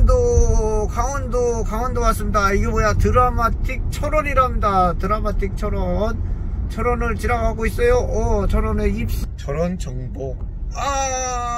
강원도 왔습니다. 이게 뭐야, 드라마틱 철원이랍니다. 드라마틱 철원을 지나가고 있어요. 철원의 철원 정보.